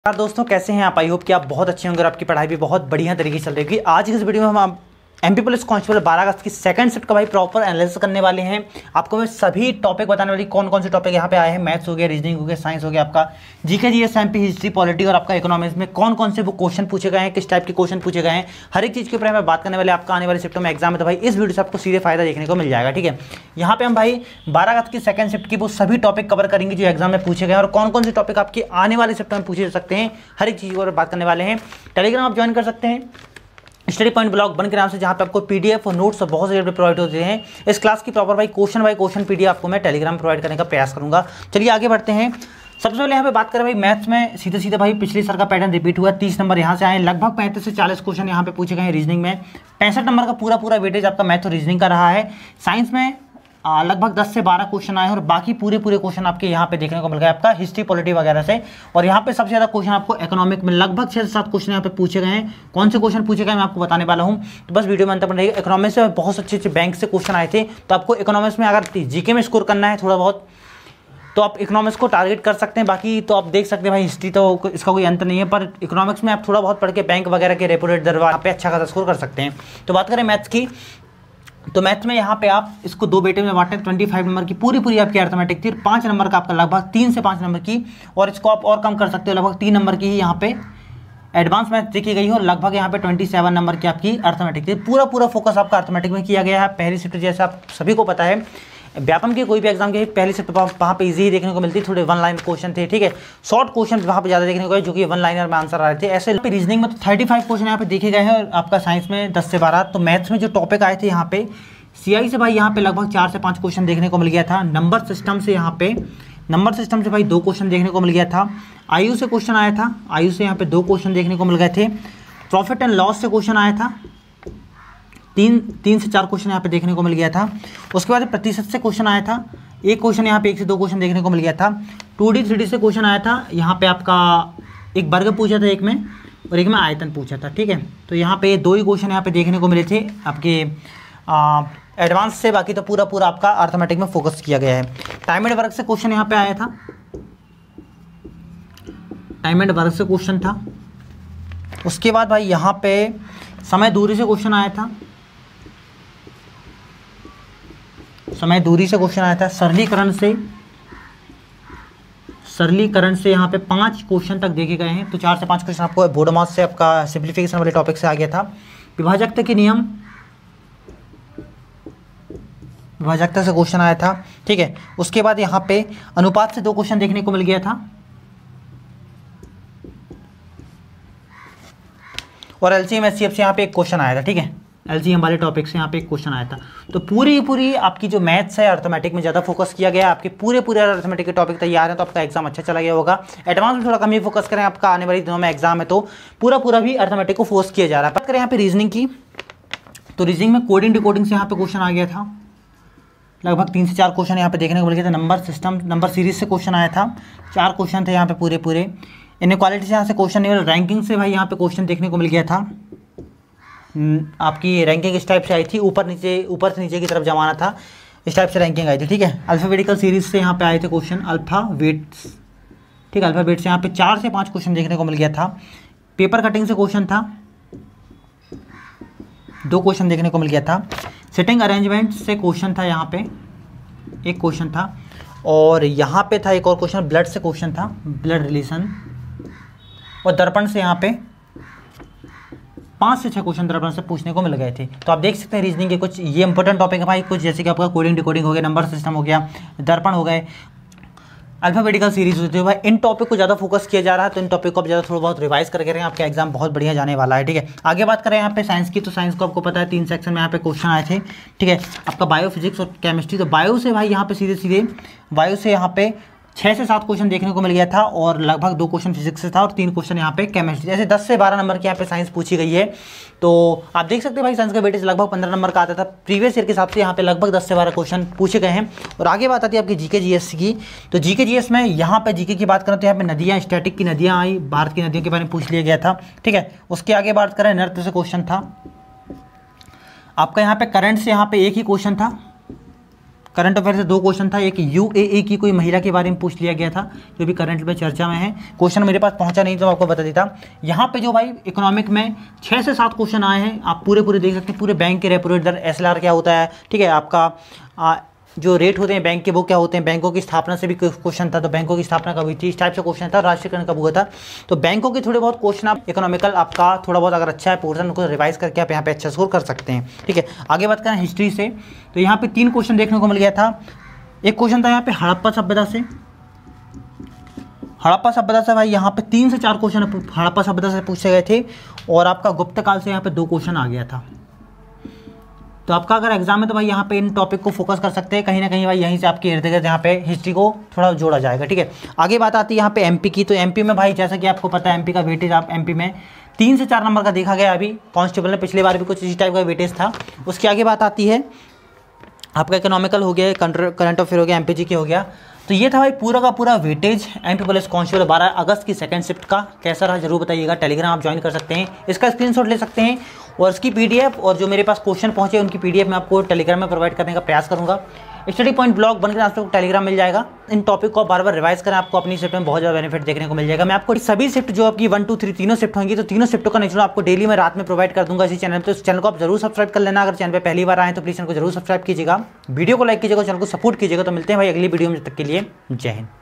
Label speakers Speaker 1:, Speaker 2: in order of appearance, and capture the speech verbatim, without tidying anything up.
Speaker 1: यार दोस्तों, कैसे हैं आप? आई होप कि आप बहुत अच्छे होंगे और आपकी पढ़ाई भी बहुत बढ़िया तरीके से चल रही होगी। आज की इस वीडियो में हम एमपी पुलिस कांस्टेबल बारह अगस्त की सेकंड शिफ्ट का भाई प्रॉपर एनालिसिस करने वाले हैं। आपको मैं सभी टॉपिक बताने वाली, कौन कौन से टॉपिक यहाँ पे आए हैं। मैथ्स हो गया, रीजनिंग हो गया, साइंस हो गया, आपका GK GS MP history polity और आपका इकोनॉमिक्स में कौन कौन से वो क्वेश्चन पूछे गए हैं, किस टाइप के क्वेश्चन पूछे गए हैं, हर एक चीज़ के ऊपर मैं बात करने वाले। आपका आने वाले शिफ्टों में एग्जाम है तो भाई इस वीडियो से आपको सीधे फायदा देखने को मिल जाएगा। ठीक है, यहाँ पे हम भाई बारह अगस्त की सेकंड शिफ्ट की वो सभी टॉपिक कवर करेंगे जो एग्जाम में पूछे गए और कौन कौन से टॉपिक आपके आने वाले शिफ्ट में पूछे जा सकते हैं, हर एक चीज़ पर बात करने वाले हैं। टेलीग्राम आप ज्वाइन कर सकते हैं स्टडी पॉइंट ब्लॉग बन के नाम से, जहाँ पे आपको पीडीएफ और नोट्स और बहुत सारे प्रोवाइड होते हैं। इस क्लास की प्रॉपर भाई क्वेश्चन बाय क्वेश्चन पीडीएफ आपको मैं टेलीग्राम प्रोवाइड करने का प्रयास करूंगा। चलिए आगे बढ़ते हैं। सबसे पहले यहाँ पे बात करें भाई मैथ्स में, सीधे सीधे भाई पिछले साल का पैटर्न रिपीट हुआ। तीस नंबर यहाँ से आए, लगभग पैंतीस से चालीस क्वेश्चन यहाँ पे पूछे गए हैं। रीजनिंग में पैंसठ नंबर का पूरा पूरा वेटेज आपका मैथ और रीजनिंग का रहा है। साइंस में आ, लगभग दस से बारह क्वेश्चन आए हैं और बाकी पूरे पूरे क्वेश्चन आपके यहाँ पे देखने को मिल गए आपका हिस्ट्री पॉलिटी वगैरह से। और यहाँ पे सबसे ज़्यादा क्वेश्चन आपको इकोनॉमिक में लगभग छः से सात क्वेश्चन यहाँ पे पूछे गए हैं। कौन से क्वेश्चन पूछे गए मैं आपको बताने वाला हूँ, तो बस वीडियो में अंत तक रहेगा। इकोनॉमिक्स से बहुत अच्छे अच्छे बैंक से क्वेश्चन आए थे, तो आपको इकोनॉमिक्स में अगर जीके में स्कोर करना है थोड़ा बहुत तो आप इकोनॉमिक्स को टारगेट कर सकते हैं। बाकी तो आप देख सकते हैं भाई हिस्ट्री तो इसका कोई अंत नहीं है, पर इकोनॉमिक्स में आप थोड़ा बहुत पढ़ के बैंक वगैरह के रेपो रेट दर वहाँ पे अच्छा खासा स्कोर कर सकते हैं। तो बात करें मैथ्स की, तो मैथ में यहाँ पे आप इसको दो बेटे में बांटे। पच्चीस नंबर की पूरी पूरी आपकी अर्थमेटिक थी, पाँच नंबर का आपका लगभग तीन से पाँच नंबर की, और इसको आप और कम कर सकते हो, लगभग तीन नंबर की ही यहाँ पे एडवांस मैथ देखी गई हो। लगभग यहाँ पे सत्ताईस नंबर की आपकी अर्थमेटिक थी। पूरा पूरा फोकस आपका अर्थमेटिक में किया गया है। पहली शिफ्ट जैसे आप सभी को पता है, व्यापम के कोई भी एग्जाम के पहली शिफ्ट वहाँ पे इजी ही देखने को मिलती, थोड़े वन लाइन क्वेश्चन थे। ठीक है, शॉर्ट क्वेश्चन वहाँ पे ज़्यादा देखने को, जो कि वन लाइनर में आंसर आ रहे थे। ऐसे रीजनिंग में तो पैंतीस क्वेश्चन यहाँ पे देखे गए हैं और आपका साइंस में दस से बारह। तो मैथ्स में जो टॉपिक आए थे यहाँ पे सीआई से भाई यहाँ पे लगभग चार से पाँच क्वेश्चन देखने को मिल गया था। नंबर सिस्टम से यहाँ पे नंबर सिस्टम से भाई दो क्वेश्चन देखने को मिल गया था। आयु से क्वेश्चन आया था, आयु से यहाँ पे दो क्वेश्चन देखने को मिल गए थे। प्रॉफिट एंड लॉस से क्वेश्चन आया था, तीन तीन से चार क्वेश्चन यहाँ पे देखने को मिल गया था। उसके बाद प्रतिशत से क्वेश्चन आया था, एक क्वेश्चन यहाँ पे एक से दो क्वेश्चन देखने को मिल गया था। टू डी थ्री डी से क्वेश्चन आया था, यहाँ पे आपका एक वर्ग पूछा था एक में और एक में आयतन पूछा था। ठीक है, तो यहाँ पे दो ही क्वेश्चन यहाँ पे देखने को मिले थे आपके एडवांस से। बाकी तो पूरा पूरा आपका अर्थमेटिक में फोकस किया गया है। टाइम एंड वर्क से क्वेश्चन यहाँ पे आया था, टाइम एंड वर्क से क्वेश्चन था। उसके बाद भाई यहाँ पे समय दूरी से क्वेश्चन आया था, समय दूरी से क्वेश्चन आया था। सरलीकरण से सरलीकरण से यहाँ पे पांच क्वेश्चन तक देखे गए हैं। तो चार से पांच क्वेश्चन आपको बोर्ड मास से आपका सिंप्लीफिकेशन वाले टॉपिक से आ गया था। विभाजकता के नियम, विभाजकता से क्वेश्चन आया था। ठीक है, उसके बाद यहाँ पे अनुपात से दो क्वेश्चन देखने को मिल गया था और एलसीएम एचसीएफ से यहाँ पे एक क्वेश्चन आया था। ठीक है, एलसीएम वाले टॉपिक से यहाँ पे एक क्वेश्चन आया था। तो पूरी पूरी आपकी जो मैथ्स है अर्थमेटिक में ज़्यादा फोकस किया गया है। आपके पूरे पूरे अर्थमेटिक के टॉपिक तैयार हैं तो आपका एग्जाम अच्छा चला गया होगा। एडवांस में थोड़ा कम ही फोकस करें, आपका आने वाले दिनों में एग्जाम है तो पूरा पूरा भी अर्थमेटिक को फोर्स किया जा रहा है। बात करें यहाँ पे रीजनिंग की, तो रीजनिंग में कोडिंग डिकोडिंग से यहाँ पे क्वेश्चन आ गया था। लगभग तीन से चार क्वेश्चन यहाँ पे देखने को मिल गया था। नंबर सिस्टम, नंबर सीरीज से क्वेश्चन आया था, चार क्वेश्चन थे यहाँ पे पूरे पूरे। इनइक्वालिटी से यहाँ से क्वेश्चन नहीं, रैंकिंग से भाई यहाँ पे क्वेश्चन देखने को मिल गया था। आपकी रैंकिंग इस टाइप से आई थी, ऊपर नीचे ऊपर से नीचे की तरफ जमाना था, इस टाइप से रैंकिंग आई थी। ठीक है, अल्फ़ाबेटिकल सीरीज से यहाँ पे आए थे क्वेश्चन, अल्फ़ाबेट्स। ठीक है, अल्फ़ाबेट से यहाँ पे चार से पाँच क्वेश्चन देखने को मिल गया था। पेपर कटिंग से क्वेश्चन था, दो क्वेश्चन देखने को मिल गया था। सिटिंग अरेंजमेंट से क्वेश्चन था, यहाँ पे एक क्वेश्चन था। और यहाँ पे था एक और क्वेश्चन, ब्लड से क्वेश्चन था, ब्लड रिलेशन। और दर्पण से यहाँ पे पाँच से छः क्वेश्चन दर्पण से पूछने को मिल गए थे। तो आप देख सकते हैं रीजनिंग के कुछ ये इंपॉर्टेंट टॉपिक है भाई, कुछ जैसे कि आपका कोडिंग डिकोडिंग हो गया, नंबर सिस्टम हो गया, दर्पण हो गए, अल्फ़ाबेटिकल सीरीज होती है भाई। इन टॉपिक को ज़्यादा फोकस किया जा रहा है, तो इन टॉपिक को आप ज़्यादा थोड़ा बहुत रिवाइज करके रहें, आपका एग्जाम बहुत बढ़िया जाने वाला है। ठीक है, आगे बात करें यहाँ पे साइंस की, तो साइंस को आपको पता है तीन सेक्शन में यहाँ पे क्वेश्चन आए थे। ठीक है, आपका बायो, फिजिक्स और केमिस्ट्री। तो बायो से भाई यहाँ पे सीधे सीधे बायो से यहाँ पे छः से सात क्वेश्चन देखने को मिल गया था और लगभग दो क्वेश्चन फिजिक्स से था और तीन क्वेश्चन यहाँ पे केमिस्ट्री। जैसे दस से बारह नंबर की यहाँ पे साइंस पूछी गई है। तो आप देख सकते हैं भाई साइंस का वेटेज लगभग पंद्रह नंबर का आता था। प्रीवियस ईयर के हिसाब से यहाँ पे लगभग दस से बारह क्वेश्चन पूछे गए हैं। और आगे बात आती है आपकी जीके जीएस की, तो जीके जीएस में यहाँ पे जीके की बात करें तो यहाँ पे नदियाँ, स्टैटिक की नदियाँ आई, भारत की नदियों के बारे में पूछ लिया गया था। ठीक है, उसके आगे बात करें नृत्य से क्वेश्चन था आपका। यहाँ पे करंट से यहाँ पे एक ही क्वेश्चन था, करंट अफेयर से दो क्वेश्चन था। एक यूएई की कोई महिला के बारे में पूछ लिया गया था जो भी करंट में चर्चा में है। क्वेश्चन मेरे पास पहुंचा नहीं तो आपको बता देता। यहाँ पे जो भाई इकोनॉमिक में छः से सात क्वेश्चन आए हैं, आप पूरे पूरे देख सकते हैं। पूरे बैंक के रेपो रेट दर, एसएलआर क्या होता है, ठीक है, आपका आ, जो रेट होते हैं बैंक के वो क्या होते हैं, बैंकों की स्थापना से भी क्वेश्चन था, तो बैंकों की स्थापना कब हुई थी, इस टाइप से क्वेश्चन था। राष्ट्रीयकरण कब हुआ था, तो बैंकों के थोड़े बहुत क्वेश्चन आप इकोनॉमिकल आपका थोड़ा बहुत अगर अच्छा है पोर्सन उनको रिवाइज करके आप यहाँ पे अच्छा स्कोर कर सकते हैं, ठीक है। आगे बात करें हिस्ट्री से, तो यहाँ पे तीन क्वेश्चन देखने को मिल गया था। एक क्वेश्चन था यहाँ पे हड़प्पा सभ्यता से, हड़प्पा सभ्यता से भाई यहाँ पे तीन से चार क्वेश्चन हड़प्पा सभ्यता से पूछे गए थे, और आपका गुप्त काल से यहाँ पे दो क्वेश्चन आ गया था। तो आपका अगर एग्जाम है तो भाई यहाँ पे इन टॉपिक को फोकस कर सकते हैं, कहीं ना कहीं भाई यहीं से आपके इर्द गिर्द यहाँ पे हिस्ट्री को थोड़ा जोड़ा जाएगा, ठीक है। आगे बात आती है यहाँ पे एमपी की, तो एमपी में भाई जैसा कि आपको पता है एमपी का वेटेज आप एमपी में तीन से चार नंबर का देखा गया अभी कांस्टेबल में, पिछली बार भी कुछ इसी टाइप का वेटेज था। उसके आगे बात आती है आपका इकोनॉमिकल हो गया, करंट अफेयर हो गया, एमपीजी की हो गया। तो ये था भाई पूरा का पूरा वेटेज एमपी पुलिस कांस्टेबल बारह अगस्त की सेकंड शिफ्ट का। कैसा रहा जरूर बताइएगा। टेलीग्राम आप ज्वाइन कर सकते हैं, इसका स्क्रीनशॉट ले सकते हैं, और इसकी पीडीएफ और जो मेरे पास क्वेश्चन पहुंचे उनकी पीडीएफ मैं आपको टेलीग्राम में प्रोवाइड करने का प्रयास करूंगा। स्टडी पॉइंट ब्लॉग बनकर आपको टेलीग्राम मिल जाएगा। इन टॉपिक को बार बार रिवाइज करें, आपको अपनी शिफ्ट में बहुत ज़्यादा बेनिफिट देखने को मिल जाएगा। मैं आपको सभी शिफ्ट जो आपकी वन टू थ्री तीनों शिफ्ट होंगी, तो तीनों शिफ्टों का नेचुरल आपको डेली मैं रात में प्रोवाइड कर दूंगा इसी चैनल पर। तो इस चैनल को आप जरूर सब्सक्राइब कर लेना। अगर चैनल पर पहली बार आए तो प्लीज़ चैनल को जरूर सब्सक्राइब कीजिएगा, वीडियो को लाइक कीजिएगा, चैनल को सपोर्ट कीजिएगा। तो मिलते हैं भाई अगली वीडियो में, तब तक के लिए जय हिंद।